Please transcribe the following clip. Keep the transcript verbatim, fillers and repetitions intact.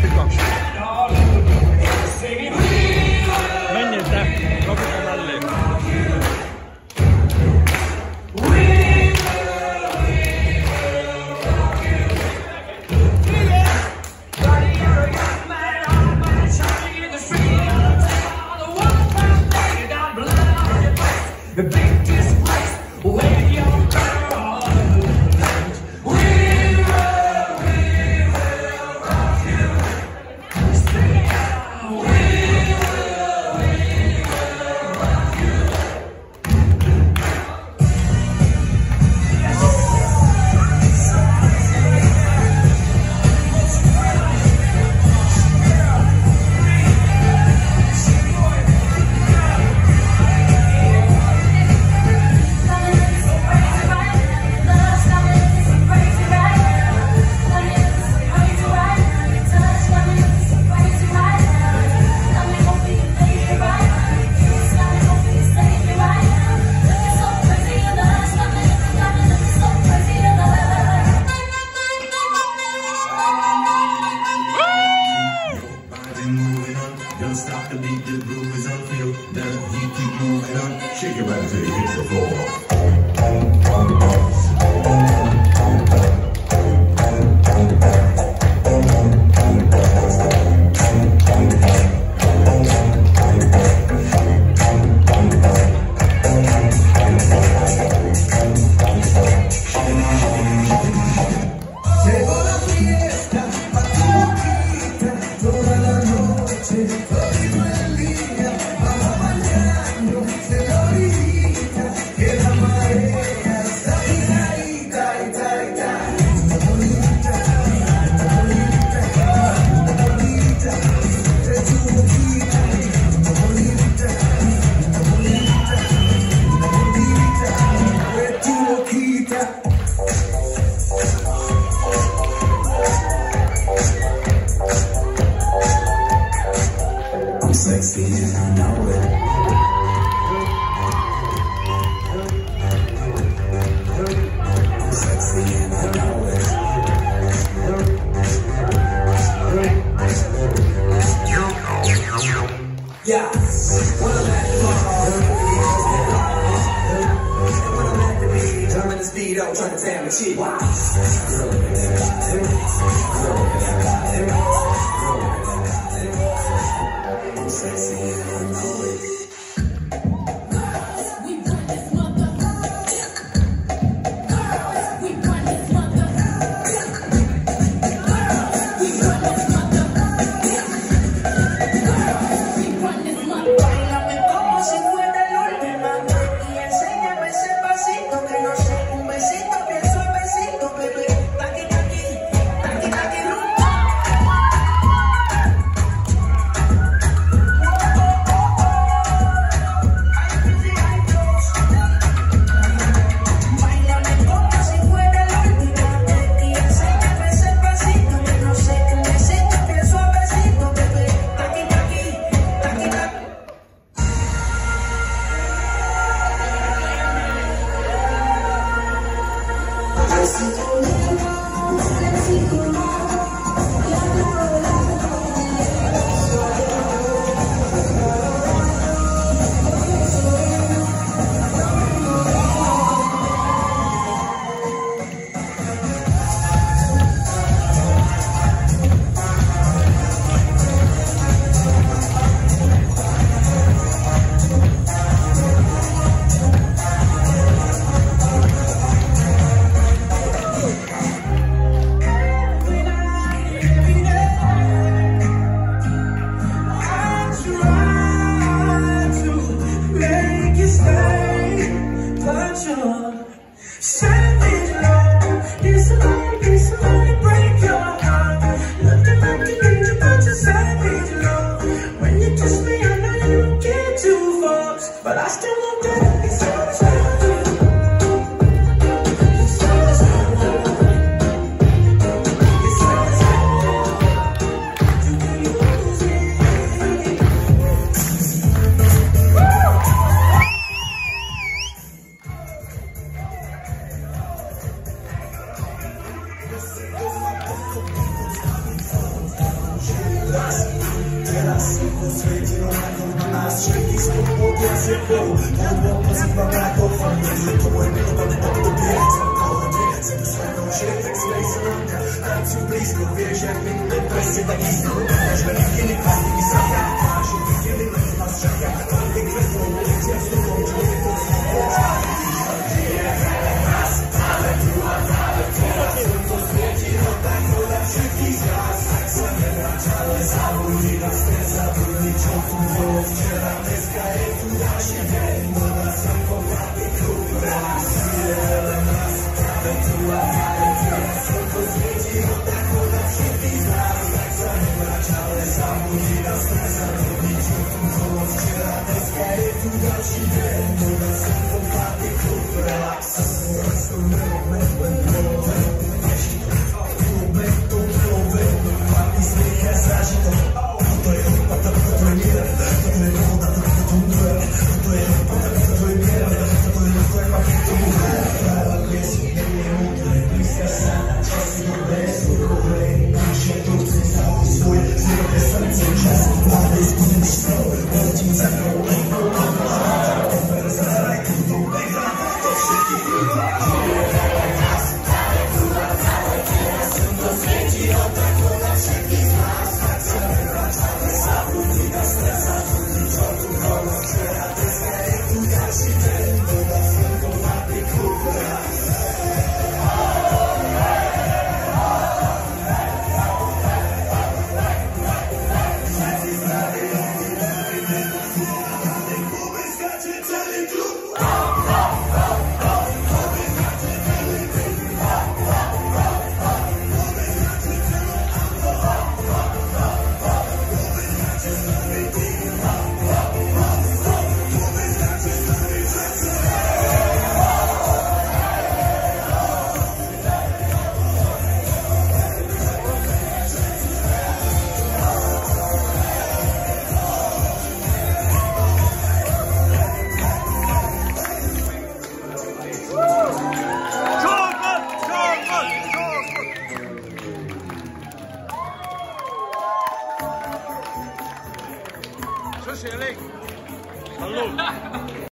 questi qua. Ma è niente, proprio come a lei. The biggest place where you're gonna we will, we will rock you. Sing it. We will, we will rock you. Don't stop the beat, the groove is on feel. The heat keep moving on. Shake your body till you hit the floor. I'm sexy and I know it. I'm sexy and I know it. Yeah, when I'm at the bar, and when I'm at the beach, I'm in the speedo trying to tell me cheap. Wow. I'm sexy and I know it. We run this mother. We run this mother. We run this mother. We run this mother. Báilame como si fuera la última y enséñame ese pasito que no sé, un besito bien suavecito, bebé. Taqui taqui, taqui taqui. too blisko, wiesz jak inne presje tak istną. Że nie nie pasy mi saka, a się widzieli na nas czeka. Ale kwestią jest jak znowu człowiek to raz, ale druga, ale teraz to świeci, no tak to dla wszystkich z nas. Sobie na czele zawód i na stresa, byli ciągu było wczoraj, deska jest tu na siebie, no na sam poprawie klub, relaksuje, ale nas, ale druga, ale teraz to świeci, no tak to dla wszystkich z nas. Sobie na czele zawód i na stresa, byli ciągu było wczoraj, deska jest tu na siebie, no na sam poprawie klub, relaksuje. Allora.